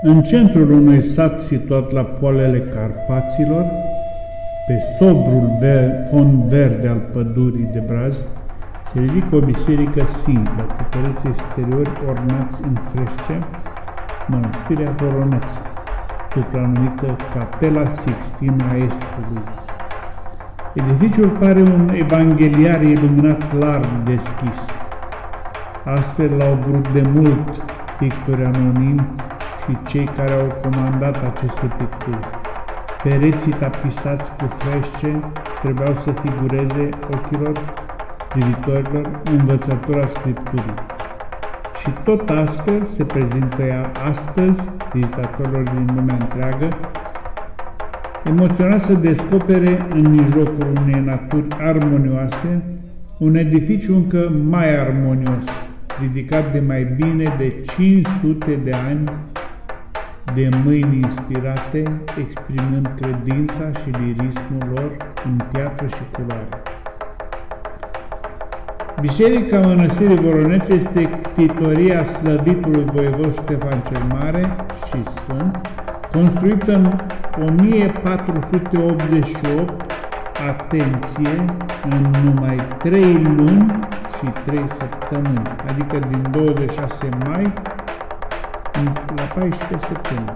În centrul unui sat situat la poalele Carpaților, pe sobrul fond verde al pădurii de Braz, se ridică o biserică simplă, cu pereți exteriori ornați în fresce, Mănăstirea Voroneț, supranumită Capela Sixtina a Estului. Edificiul pare un evangheliar iluminat larg deschis. Astfel l-au vrut de mult pictori anonimi și cei care au comandat aceste picturi. Pereții tapisați cu frește trebuiau să figureze ochilor privitorilor învățătura Scripturii. Și tot astfel se prezintă ea astăzi vizitatorilor din lumea întreagă, emoționat să descopere în mijlocul unei naturi armonioase un edificiu încă mai armonios, ridicat de mai bine de 500 de ani, de mâini inspirate, exprimând credința și lirismul lor în piatră și culoare. Biserica Mănăstirii Voroneț este ctitoria slăvitului voievod Ștefan cel Mare și Sfânt, construită în 1488, atenție, în numai 3 luni și 3 săptămâni, adică din 26 mai la 14 septembrie.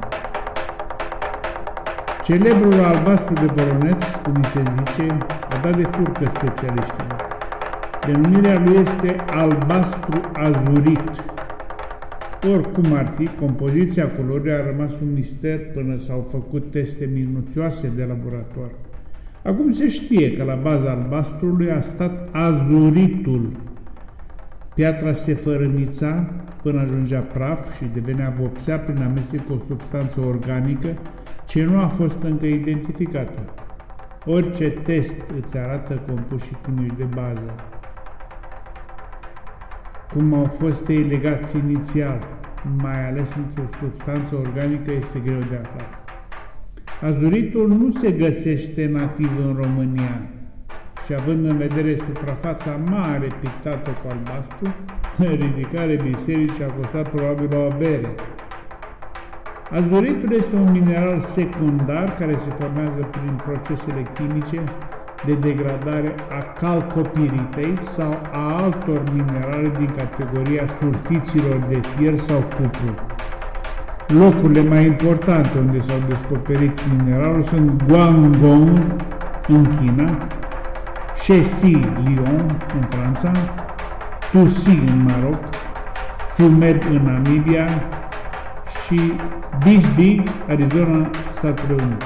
Celebrul albastru de Voroneț, cum îi se zice, a dat de furcă specialiștilor. Denumirea lui este albastru azurit. Oricum ar fi, compoziția culorii a rămas un mister până s-au făcut teste minuțioase de laborator. Acum se știe că la baza albastrului a stat azuritul. Piatra se fărâmița până ajungea praf și devenea vopsea prin amestec cu o substanță organică ce nu a fost încă identificată. Orice test îți arată compușii chimici de bază. Cum au fost ei legați inițial, mai ales într-o substanță organică, este greu de aflat. Azuritul nu se găsește nativ în România și, având în vedere suprafața mare pictată cu albastru, ridicarea bisericii a costat probabil o avere. Azuritul este un mineral secundar care se formează prin procesele chimice de degradare a calcopiritei sau a altor minerale din categoria sulfiților de fier sau cupru. Locurile mai importante unde s-au descoperit mineralul sunt Guangdong în China, Chessy, Lyon în Franța, Toussy în Maroc, Tsumeb în Namibia și Bisbee, Arizona, Statele Unite.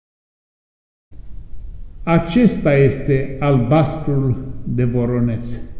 Acesta este albastrul de Voroneț.